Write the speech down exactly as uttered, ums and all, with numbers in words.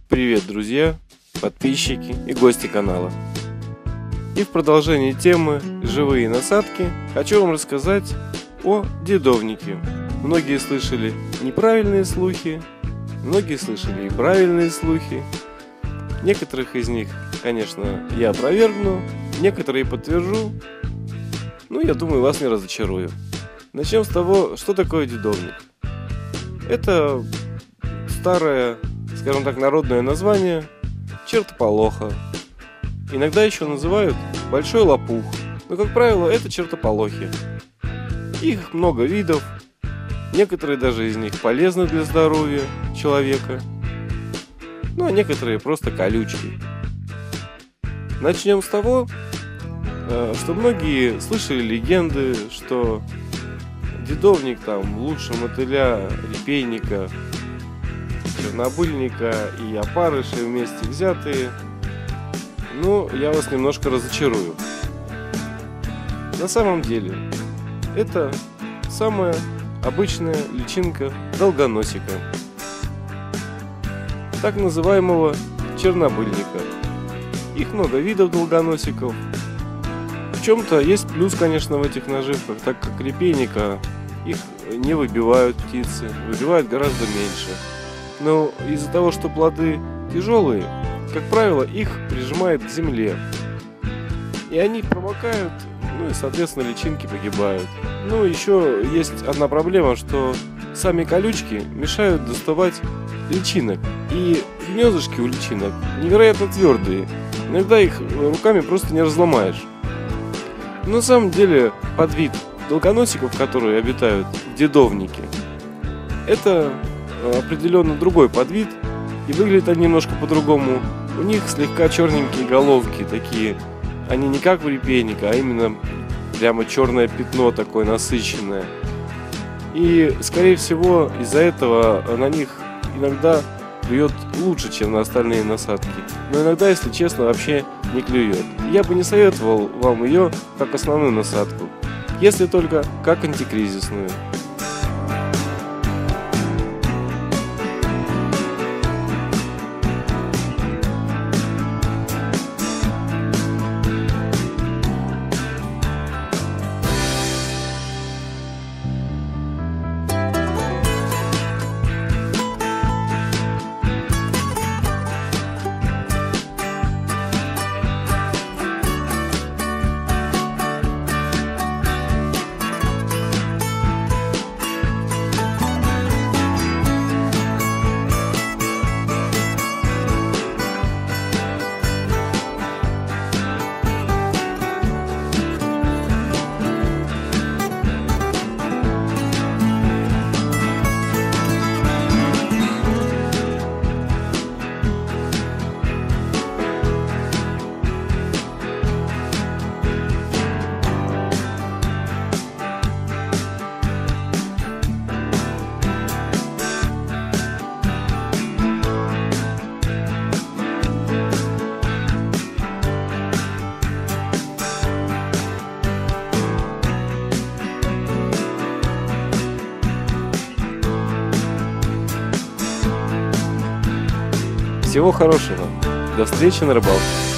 Привет, друзья, подписчики и гости канала. И в продолжении темы «Живые насадки» хочу вам рассказать о дедовнике. Многие слышали неправильные слухи, многие слышали и правильные слухи. Некоторых из них, конечно, я опровергну, некоторые подтвержу. Ну, я думаю, вас не разочарую. Начнем с того, что такое дедовник. Это старое, скажем так, народное название чертополоха. Иногда еще называют большой лопух, но, как правило, это чертополохи. Их много видов, некоторые даже из них полезны для здоровья человека, ну а некоторые просто колючки. Начнем с того, что многие слышали легенды, что дедовник там лучше мотыля, репейника, чернобыльника и опарыши вместе взятые. Ну, я вас немножко разочарую. На самом деле, это самая обычная личинка долгоносика, так называемого чернобыльника. Их много видов долгоносиков. В чем-то есть плюс, конечно, в этих наживках, так как репейника их не выбивают птицы, выбивают гораздо меньше. Но из-за того, что плоды тяжелые, как правило, их прижимает к земле. И они промокают, ну и, соответственно, личинки погибают. Ну, еще есть одна проблема, что сами колючки мешают доставать личинок. И гнездышки у личинок невероятно твердые. Иногда их руками просто не разломаешь. Но на самом деле подвид долгоносиков, которые обитают в дедовнике, это определенно другой подвид, и выглядят они немножко по-другому. У них слегка черненькие головки такие, они не как у репейника, а именно прямо черное пятно такое насыщенное. И скорее всего из-за этого на них иногда клюет лучше, чем на остальные насадки. Но иногда, если честно, вообще не клюет. Я бы не советовал вам ее как основную насадку, если только как антикризисную. Всего хорошего. До встречи на рыбалке.